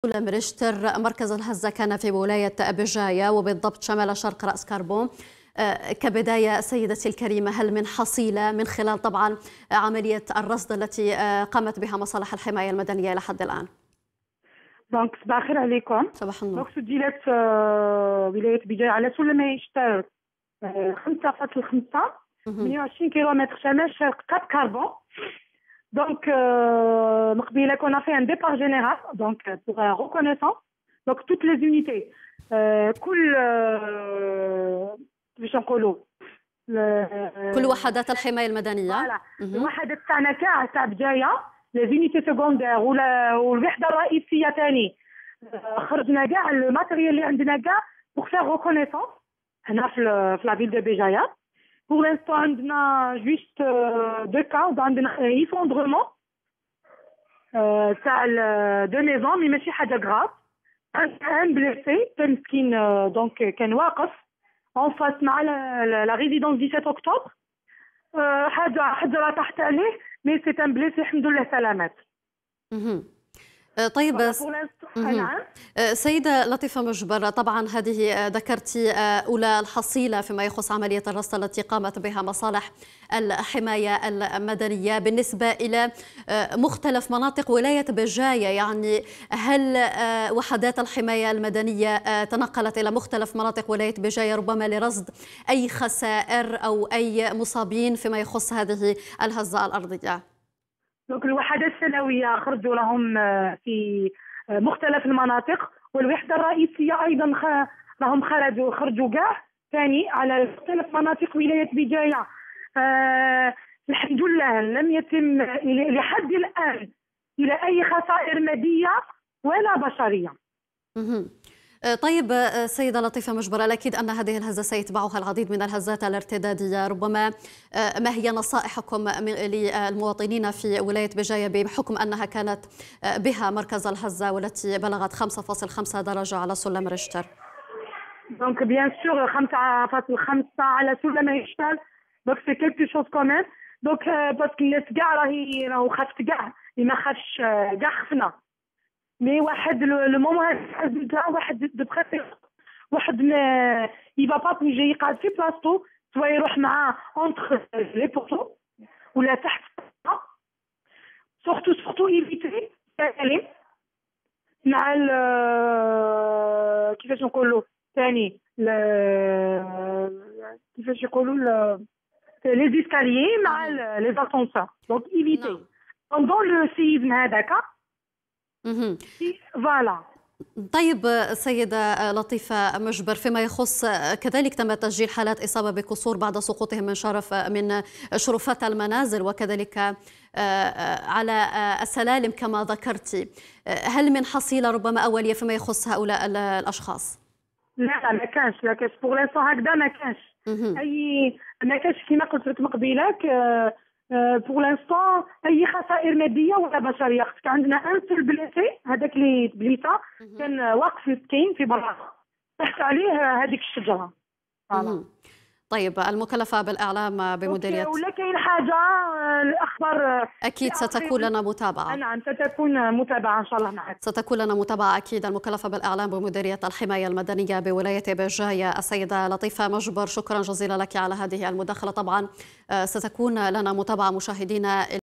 سلم ريشتر. مركز الهزة كان في ولاية بجاية وبالضبط شمال شرق رأس كربون. كبداية سيدتي الكريمة، هل من حصيلة من خلال طبعا عملية الرصد التي قامت بها مصالح الحماية المدنية إلى حد الآن؟ دونك صباح الخير عليكم. صباح النور. دونك سجلت ولاية بجاية على سلم ريشتر 5.5 28 كيلومتر شمال شرق كاب كربون. Donc, مقبله كنا في un départ général donc pour reconnaissance. Donc toutes les unités كل باش نقولوا كل وحدات الحماية المدنية. الوحدات تاعنا كاع تاع بجاية لي زونيتي سكوندير والوحده الرئيسيه ثاني خرجنا كاع الماتيريال اللي عندنا كاع pour faire reconnaissance هنا في لا فيل دو بجاية. Pour l'instant, on a juste deux cas. On a un effondrement de maison, mais ماشي حاجة grave. Un blessé, مسكين donc كان واقف en face مع la résidence 17 octobre. حجرة تحت عليه، mais c'est un blessé الحمد لله سلامات. طيب سيدة لطيفة مجبر، طبعا هذه ذكرتي أولى الحصيلة فيما يخص عملية الرصد التي قامت بها مصالح الحماية المدنية بالنسبة إلى مختلف مناطق ولاية بجاية. يعني هل وحدات الحماية المدنية تنقلت إلى مختلف مناطق ولاية بجاية ربما لرصد أي خسائر أو أي مصابين فيما يخص هذه الهزة الأرضية؟ دونك الوحدات السنويه خرجوا لهم في مختلف المناطق، والوحده الرئيسيه ايضا راهم خرجوا كاع ثاني على مختلف مناطق ولايه بجايه. الحمد لله لم يتم لحد الان الى اي خسائر ماديه ولا بشريه. طيب سيدة لطيفة مجبر، الأكيد أن هذه الهزة سيتبعها العديد من الهزات الارتدادية. ربما ما هي نصائحكم للمواطنين في ولاية بجاية بحكم أنها كانت بها مركز الهزة والتي بلغت 5.5 درجة على سلم ريشتر؟ دونك بيان سور 5.5 على سلم ريشتر دونك سي كيلكو شوز كومين. دونك باسكو الناس كاع راهو خافت كاع ما خافش كاع خفنا. مي واحد لو مومون تاع واحد دو بريفير واحد ما يبا با بوجي يقعد في بلاصتو، سوا يروح مع اونتر لي بورتو ولا تحت سورتو ايفيتي سالم مع كيفاش نقولوا ثاني كيفاش يقولوا لي زيسكاليي مع لي اسانسور. دونك ايفيتي بوندون لو سيزم هذاك. فوالا. طيب سيدة لطيفة مجبر، فيما يخص كذلك تم تسجيل حالات إصابة بكسور بعد سقوطهم من شرفات المنازل وكذلك على السلالم كما ذكرتي. هل من حصيلة ربما أولية فيما يخص هؤلاء الأشخاص؟ لا ما كانش بور لانستون هكذا ما كانش ما كانش كما قلت لك مقبيلك. بور لانستون اي خسائر ماديه ولا بشريه. كان عندنا ان سول بليسي هذاك اللي تبليته كان واقف مسكين في بلاصه تحت عليه هذيك الشجره. طيب المكلفة بالإعلام بمديرية ولا كاين حاجة الأخبار أكيد ستكون لنا متابعة. نعم ستكون متابعة إن شاء الله معك. ستكون لنا متابعة أكيد. المكلفة بالإعلام بمديرية الحماية المدنية بولاية بجاية السيدة لطيفة مجبر، شكرا جزيلا لك على هذه المداخلة. طبعا ستكون لنا متابعة مشاهدينا.